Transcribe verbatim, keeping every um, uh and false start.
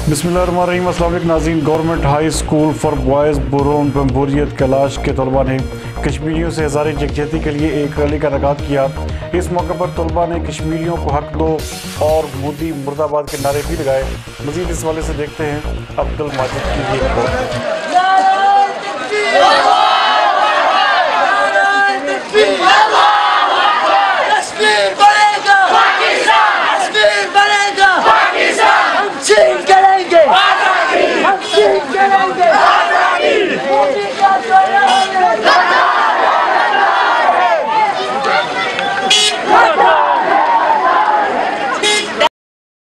बिस्मिल्लाहिर्रहमानिर्रहीम। अस्सलाम वालेकुम नाज़रीन। Government high school for boys बूरोन बमबोरियत कैलाश के तलबा ने कश्मीरियों से इज़हार यकजहती के लिए एक रैली का इनेकाद किया। इस मौके पर तलबा ने कश्मीरियों को हक दो और मोदी मुर्दाबाद के नारे भी लगाए। मज़ीद इस वाले से देखते हैं अब्दुल माजिद की ये रिपोर्ट। हम चीन करेंगे, हम चीन करेंगे।